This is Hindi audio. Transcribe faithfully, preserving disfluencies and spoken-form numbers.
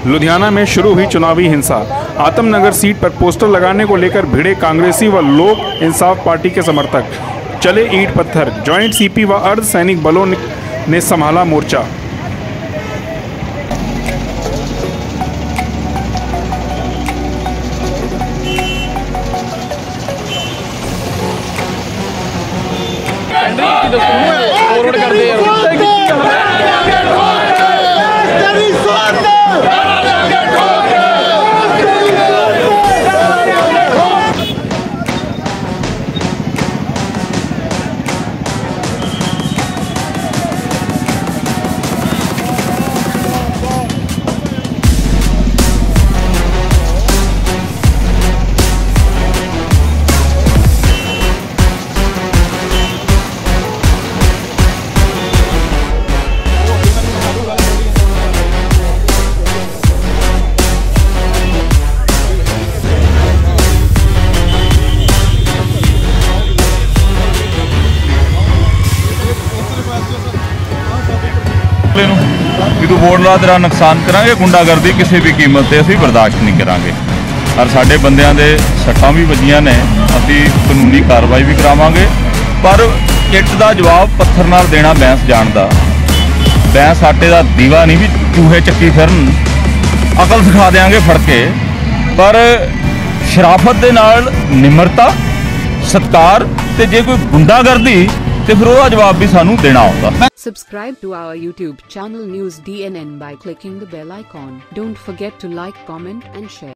लुधियाना में शुरू हुई चुनावी हिंसा। आत्मनगर सीट पर पोस्टर लगाने को लेकर भिड़े कांग्रेसी व लोक इंसाफ पार्टी के समर्थक। चले ईंट पत्थर। ज्वाइंट सीपी व अर्ध सैनिक बलों ने संभाला मोर्चा। फॉरवर्ड कर दे कि तू वोट ला तेरा नुकसान करांगे, गुंडागर्दी किसी भी कीमत ते असीं बर्दाश्त नहीं करांगे। और साडे बंदियां दे सट्टां भी वजियां ने, असीं कानूनी कार्रवाई भी करावांगे। पर ਇੱਟ ਦਾ जवाब पत्थर नाल देना बैंस जानदा। बैंस आटे दा दीवा नहीं भी चूहे ਚੱਕੀ ਫਿਰਨ, अकल सिखा देंगे फड़ के। पर शराफत दे नाल निमरता सत्कार ते जे कोई गुंडागर्दी ते फिर ਉਹਦਾ जवाब भी सानू देना होगा। Subscribe to our YouTube channel News D N N by clicking the bell icon. Don't forget to like, comment and share.